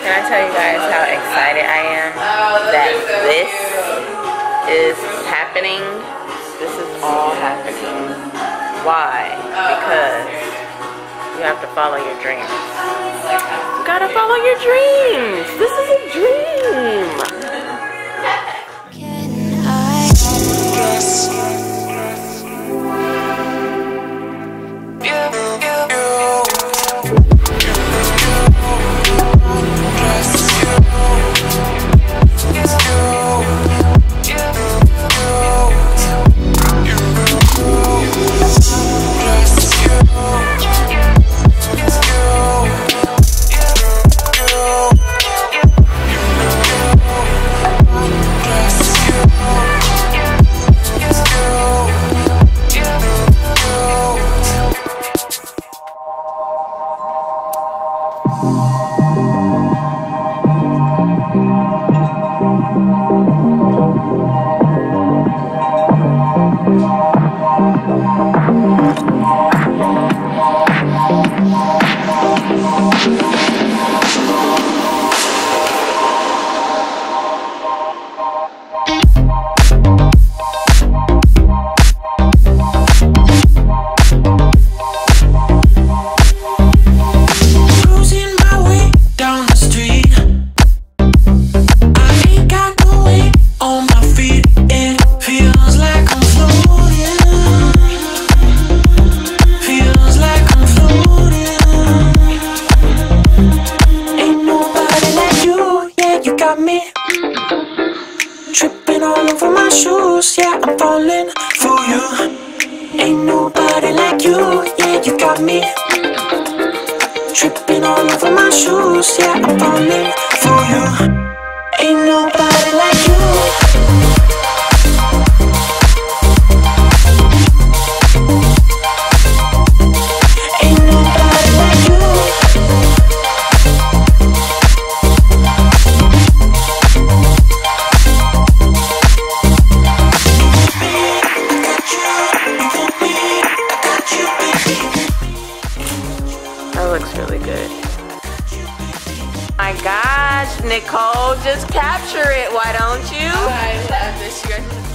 Can I tell you guys how excited I am that this is happening? This is all happening. Why? Because you have to follow your dreams. You gotta follow your dreams. This is a dream. Tripping all over my shoes, yeah, I'm falling for you. Ain't nobody like you, yeah, you got me. Tripping all over my shoes, yeah, I'm falling for you. Ain't nobody like you. Looks really good. My gosh, Nicole, just capture it, why don't you? I miss you guys.